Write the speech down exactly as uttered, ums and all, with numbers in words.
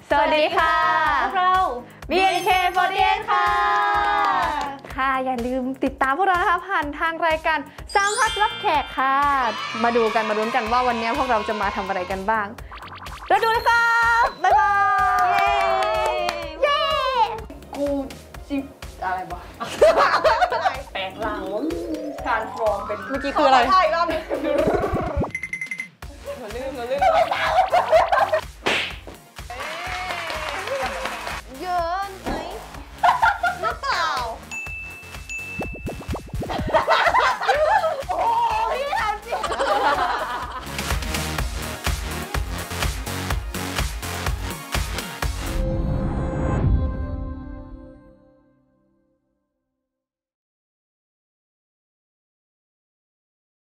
สวัสดีค่ะพวกเรา บี เอ็น เค สี่สิบแปด ค่ะค่ะอย่าลืมติดตามพวกเรานะคะผ่านทางรายการสามพักรับแขกค่ะมาดูกันมาลุ้นกันว่าวันนี้พวกเราจะมาทำอะไรกันบ้างแล้วดูเลยครับบ๊ายบายเย้กูจิบอะไรวะแปลงร่างทรานส์ฟอร์มเป็นเมื่อกี้คืออะไรใช่รอบนี้มาลื่นมาลื่น